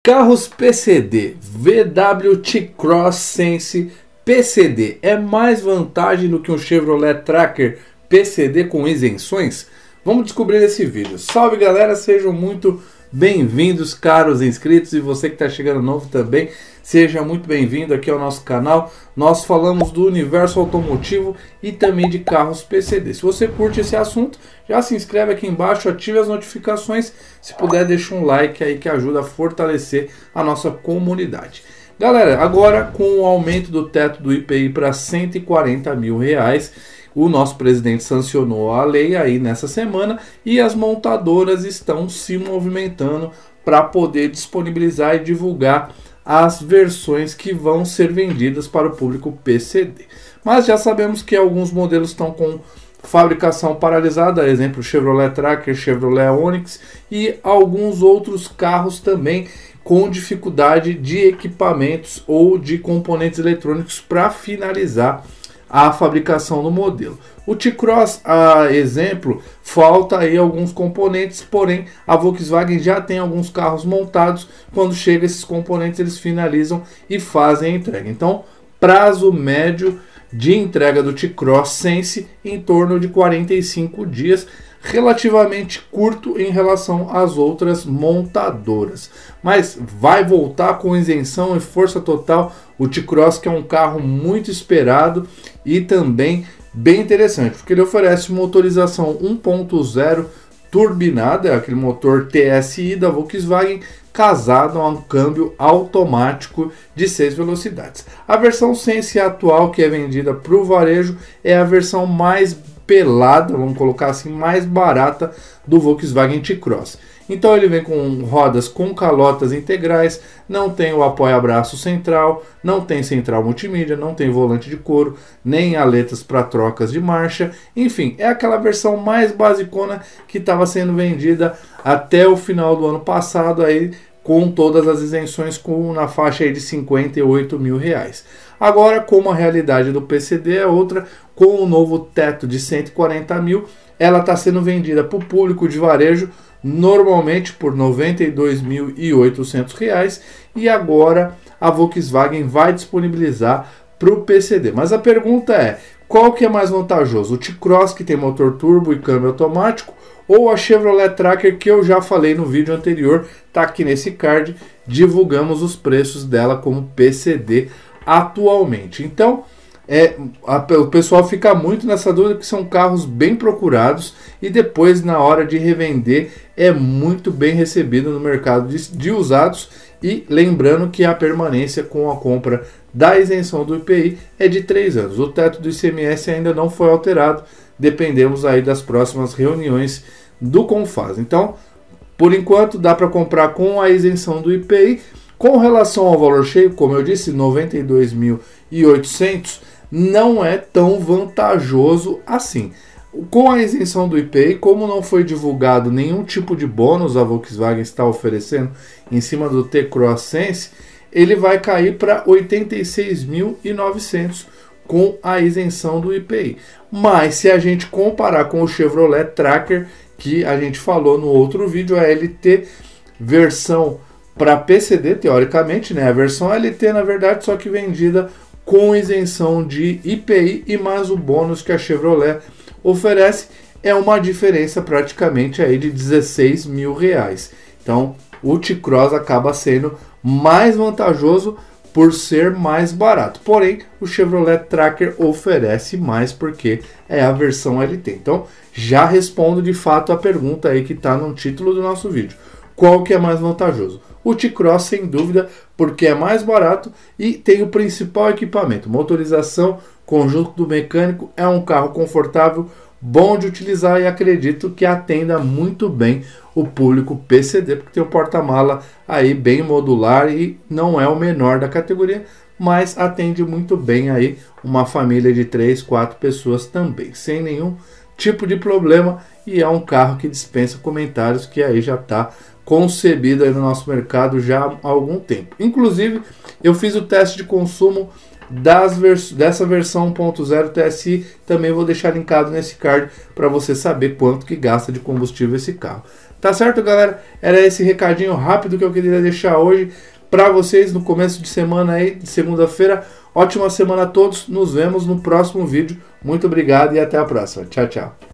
Carros PCD, VW T-Cross Sense PCD, é mais vantagem do que um Chevrolet Tracker PCD com isenções? Vamos descobrir nesse vídeo. Salve galera, sejam muito bem-vindos, caros inscritos, e você que está chegando novo também, seja muito bem-vindo aqui ao nosso canal. Nós falamos do universo automotivo e também de carros PCD. Se você curte esse assunto, já se inscreve aqui embaixo, ative as notificações, se puder deixa um like aí que ajuda a fortalecer a nossa comunidade. Galera, agora com o aumento do teto do IPI para R$140 mil, o nosso presidente sancionou a lei aí nessa semana e as montadoras estão se movimentando para poder disponibilizar e divulgar as versões que vão ser vendidas para o público PCD. Mas já sabemos que alguns modelos estão com fabricação paralisada, exemplo Chevrolet Tracker, Chevrolet Onix e alguns outros carros também com dificuldade de equipamentos ou de componentes eletrônicos para finalizar a fabricação do modelo. O T-Cross, a exemplo, falta aí alguns componentes, porém a Volkswagen já tem alguns carros montados. Quando chega esses componentes, eles finalizam e fazem a entrega. Então, prazo médio de entrega do T-Cross Sense em torno de 45 dias, relativamente curto em relação às outras montadoras. Mas vai voltar com isenção e força total o T-Cross, que é um carro muito esperado e também bem interessante, porque ele oferece motorização 1.0 turbinada, aquele motor TSI da Volkswagen, casado a um câmbio automático de 6 velocidades. A versão Sense atual, que é vendida para o varejo, é a versão mais pelada, vamos colocar assim, mais barata do Volkswagen T-Cross. Então ele vem com rodas com calotas integrais, não tem o apoia-braço central, não tem central multimídia, não tem volante de couro, nem aletas para trocas de marcha. Enfim, é aquela versão mais basicona que estava sendo vendida até o final do ano passado, aí com todas as isenções na faixa aí de R$58 mil. Agora, como a realidade do PCD é outra, com o novo teto de 140 mil, ela está sendo vendida para o público de varejo normalmente por R$ 92.800, e agora a Volkswagen vai disponibilizar para o PCD. Mas a pergunta é, qual que é mais vantajoso? O T-Cross, que tem motor turbo e câmbio automático, ou a Chevrolet Tracker, que eu já falei no vídeo anterior, está aqui nesse card, divulgamos os preços dela como PCD atualmente. Então, o pessoal fica muito nessa dúvida, que são carros bem procurados e depois na hora de revender é muito bem recebido no mercado de usados. E lembrando que a permanência com a compra da isenção do IPI é de 3 anos. O teto do ICMS ainda não foi alterado, dependemos aí das próximas reuniões do CONFAS. Então, por enquanto dá para comprar com a isenção do IPI. Com relação ao valor cheio, como eu disse, R$ 92.800, não é tão vantajoso assim. Com a isenção do IPI, como não foi divulgado nenhum tipo de bônus a Volkswagen está oferecendo em cima do T-Cross Sense, ele vai cair para R$ 86.900 com a isenção do IPI. Mas se a gente comparar com o Chevrolet Tracker, que a gente falou no outro vídeo, a LT versão para PCD, teoricamente, né? A versão LT, na verdade, só que vendida com isenção de IPI e mais o bônus que a Chevrolet oferece, é uma diferença praticamente aí de R$16 mil. Então, o T-Cross acaba sendo mais vantajoso por ser mais barato. Porém, o Chevrolet Tracker oferece mais porque é a versão LT. Então, já respondo de fato a pergunta aí que está no título do nosso vídeo. Qual que é mais vantajoso? O T-Cross, sem dúvida, porque é mais barato e tem o principal equipamento, motorização, conjunto do mecânico, é um carro confortável, bom de utilizar e acredito que atenda muito bem o público PCD, porque tem um porta-mala aí bem modular e não é o menor da categoria, mas atende muito bem aí uma família de 3, 4 pessoas também, sem nenhum tipo de problema, e é um carro que dispensa comentários, que aí já está concebido aí no nosso mercado já há algum tempo. Inclusive, eu fiz o teste de consumo dessa versão 1.0 TSI, também vou deixar linkado nesse card para você saber quanto que gasta de combustível esse carro. Tá certo, galera? Era esse recadinho rápido que eu queria deixar hoje para vocês no começo de semana aí, de segunda-feira. Ótima semana a todos. Nos vemos no próximo vídeo. Muito obrigado e até a próxima. Tchau, tchau.